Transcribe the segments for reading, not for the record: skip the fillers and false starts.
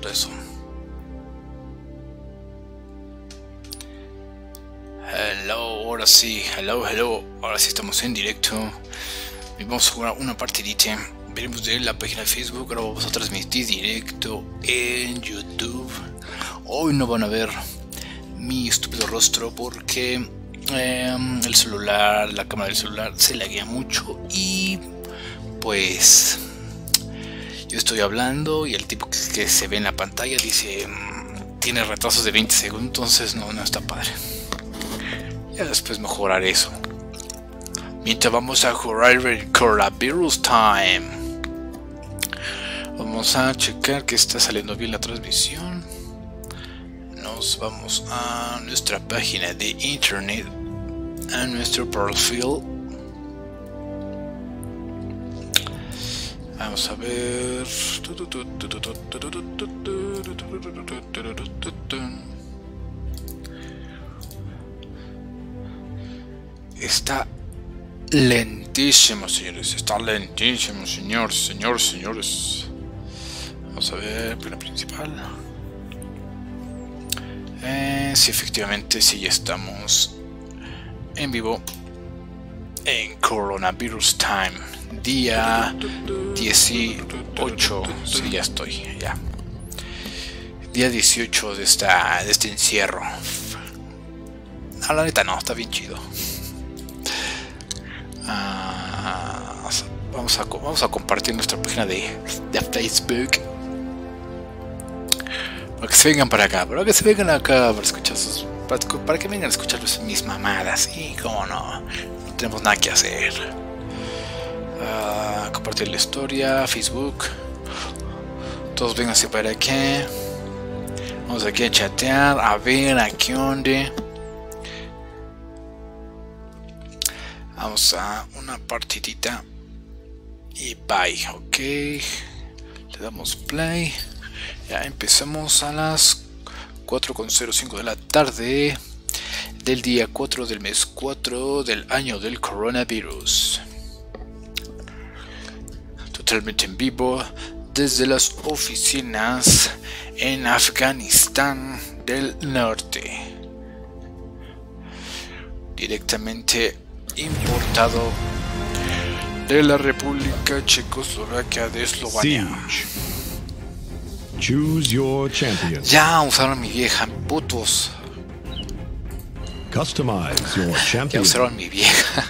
eso. Hello, ahora sí, hello. Ahora sí estamos en directo. Y vamos a jugar una partidita. Veremos de la página de Facebook. Ahora vamos a transmitir directo en YouTube. Hoy no van a ver mi estúpido rostro porque el celular, la cámara del celular se laguea mucho. Y pues yo estoy hablando y el tipo que se ve en la pantalla dice tiene retrasos de 20 segundos. Entonces no está padre. Ya después mejoraré eso. Mientras vamos a jugar el Coronavirus Time. Vamos a checar que está saliendo bien la transmisión. Nos vamos a nuestra página de internet, a nuestro perfil. Vamos a ver. Está lentísimo, señores. Está lentísimo, señores. Vamos a ver, plano principal. Sí, efectivamente, sí, ya estamos en vivo en Coronavirus Time. Día 18. Sí, ya estoy, ya. Día 18 de este encierro. No, la neta no, está bien chido. Vamos a compartir nuestra página de Facebook para que se vengan para acá, para escuchar para que vengan a escuchar mis mamadas. Y como no tenemos nada que hacer. Compartir la historia, Facebook. Todos vénganse para acá. Vamos aquí a chatear, a ver a qué onda. Vamos a una partidita y bye, ok. Le damos play. Ya empezamos a las 4:05 de la tarde del día 4 del mes 4 del año del coronavirus. Totalmente en vivo desde las oficinas en Afganistán del Norte. Directamente importado de la República Checoslovaquia de Eslovenia. Choose your champion. Ya usaron a mi vieja, putos. Customize your Ya champion. usaron a mi vieja.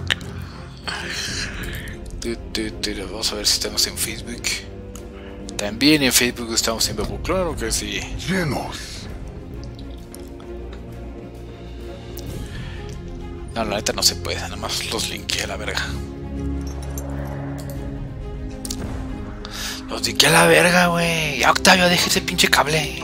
Vamos a ver si estamos en Facebook. También en Facebook estamos en vivo, claro que sí. Llenos. No, la neta no se puede, nada más los linké a la verga. Los linké a la verga, güey. Ya, Octavio, deja ese pinche cable.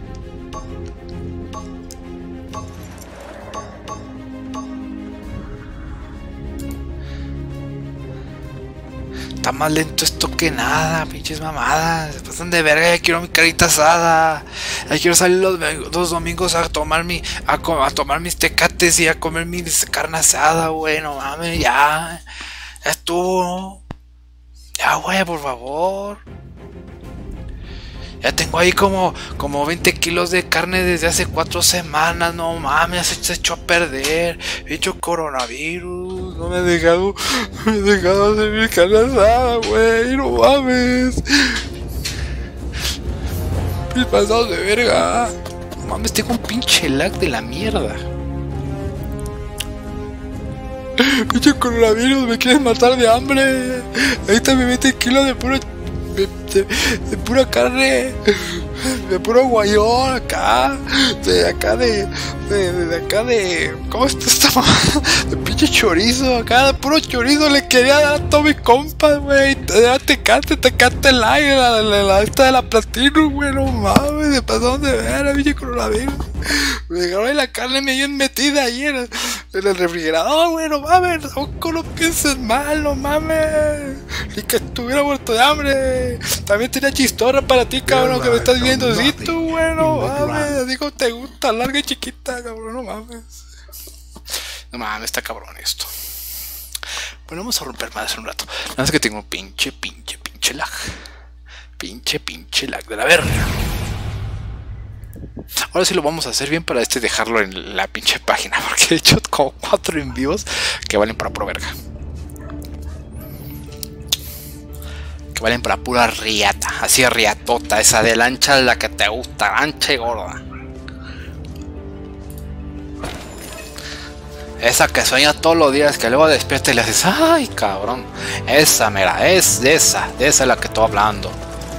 Está más lento esto que nada, pinches mamadas. Se pasan de verga, ya quiero mi carita asada. Ya quiero salir los domingos a tomar tomar mis tecates y a comer mi carne asada, güey. No mames, ya estuvo. Ya, güey, por favor. Ya tengo ahí como 20 kilos de carne desde hace 4 semanas. No mames, se echó a perder. He hecho coronavirus. No me he dejado hacer mi carne asada, güey. No mames. Mis pasados de verga. No mames, tengo un pinche lag de la mierda. Pinche coronavirus, me quieres matar de hambre. Ahí está mi 20 kilos de puro. De pura carne, de puro guayón acá, de ¿cómo está esta mamá? De pinche chorizo acá, de puro chorizo le quería dar a todos mis compas, güey. Te cante el aire, la esta de la platino, güey, no mames, se pasaron de ver, pinche coronavirus. Me dejaron ahí la carne medio metida ahí en el refrigerador, güey, no mames, tampoco lo pienses mal, no mames. Ni que estuviera muerto de hambre. También tenía chistorra para ti, cabrón, que me estás viendo, sí, tú, güey, no mames. Digo, te gusta, larga y chiquita, cabrón, no mames. No mames, está cabrón esto. Bueno, vamos a romper más un rato. Nada más que tengo pinche lag. Pinche lag de la verga. Ahora sí lo vamos a hacer bien para dejarlo en la pinche página, porque he hecho como 4 envíos que valen para pura verga. Que valen para pura riata, así riatota, esa de la ancha, la que te gusta, ancha y gorda. Esa que sueña todos los días, que luego despierta y le dices, ay cabrón, esa mera, es de esa es la que estoy hablando.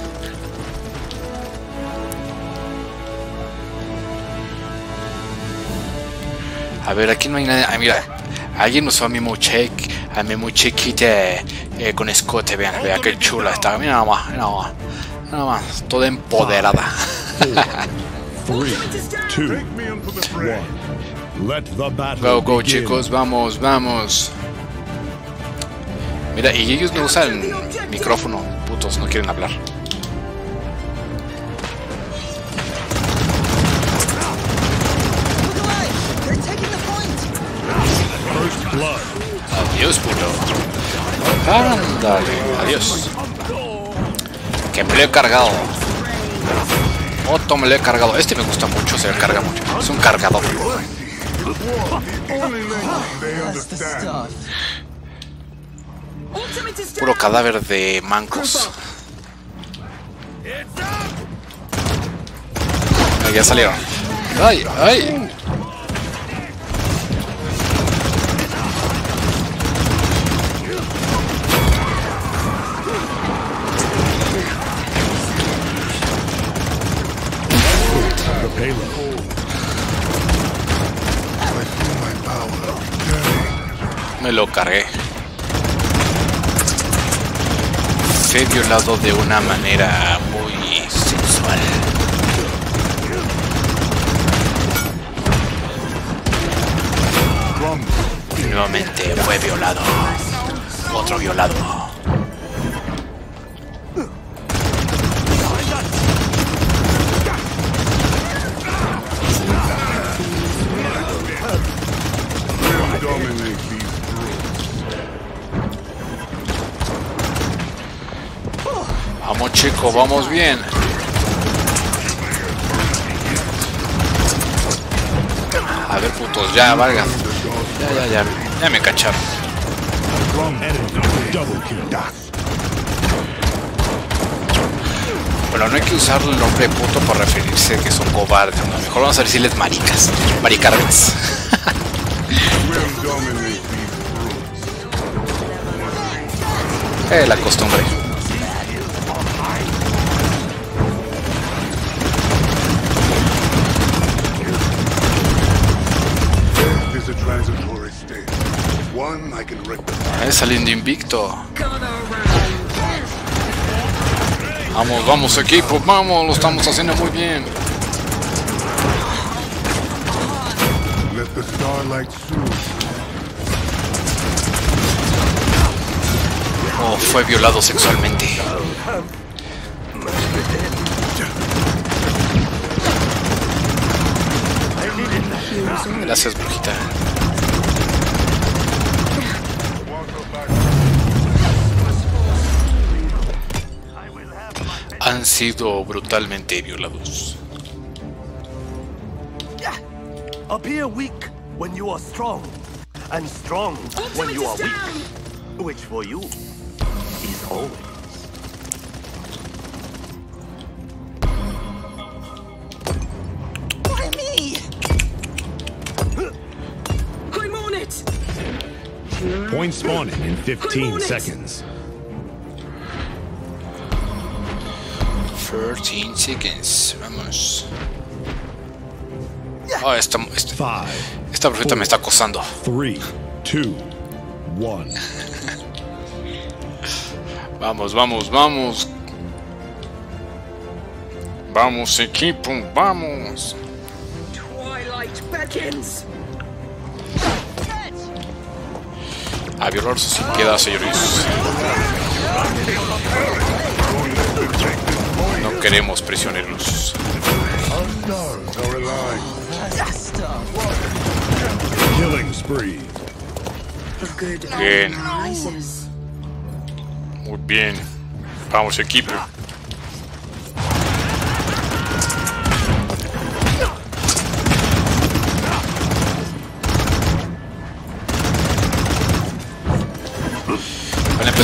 A ver, aquí no hay nadie. Ay, mira, alguien usó a mi chiquita con escote, vean, vean qué chula está. Mira nada más, toda empoderada. 3, 2, 1. Let the battle Go, begin. chicos, vamos. Mira, y ellos no usan micrófono, putos, no quieren hablar. First blood. Adiós, puto. Ándale, adiós. Que me lo he cargado. Otto me lo he cargado. Este me gusta mucho, se le carga mucho. Es un cargador. Puro cadáver de mancos. Ya salieron. ¡Ay! Me lo cargué. Fue violado de una manera muy sensual. Y nuevamente fue violado. Otro violado. Vamos, chicos, vamos bien. A ver, putos, ya, valga. Ya me cacharon. Pero no hay que usar el nombre de puto para referirse que son cobardes, ¿no? Mejor vamos a decirles maricas, maricargas. La costumbre. Saliendo invicto. Vamos equipo, vamos, lo estamos haciendo muy bien. Oh, fue violado sexualmente. Gracias, brujita. Han sido brutalmente violados. Appear weak when you are strong, and strong when you are weak, which for you is always. Why me? I'm on it. Point spawning in 15 seconds. 13 seconds, vamos. Oh, esta brujita me está acosando. 3, 2, 1. Vamos. Vamos, equipo, vamos. Twilight beckons. A violar sus inquietas, señores. No queremos prisioneros. Killing spree. Bien. Muy bien. Vamos, equipo.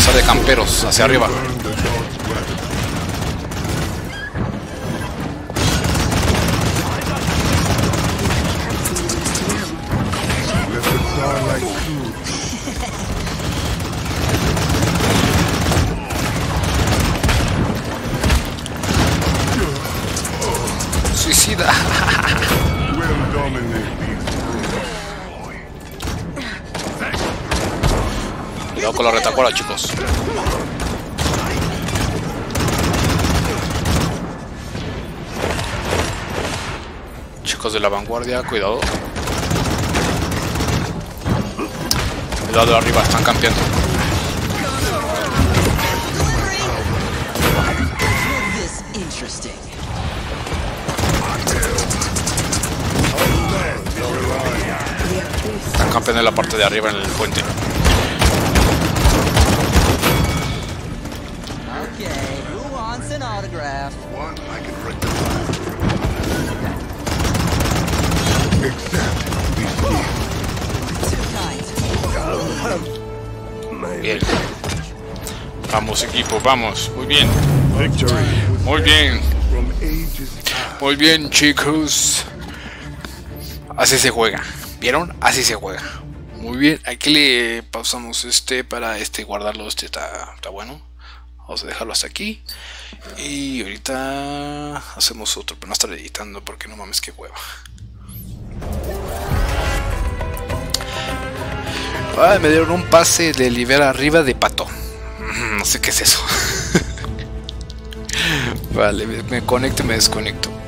pasar de camperos hacia arriba. Suicida. Cuidado con la retacuela, chicos. Chicos de la vanguardia, cuidado. Cuidado arriba, están campeando. Están campeando en la parte de arriba en el puente. Bien. Vamos, equipo, vamos. Muy bien. Muy bien. Muy bien, chicos. Así se juega. ¿Vieron? Así se juega. Muy bien. Aquí le pausamos para guardarlo. Está bueno. Vamos a dejarlo hasta aquí. Y ahorita hacemos otro, pero no estar editando porque no mames, qué hueva. Ah, me dieron un pase de nivel arriba de pato. No sé qué es eso. Vale, me conecto y me desconecto.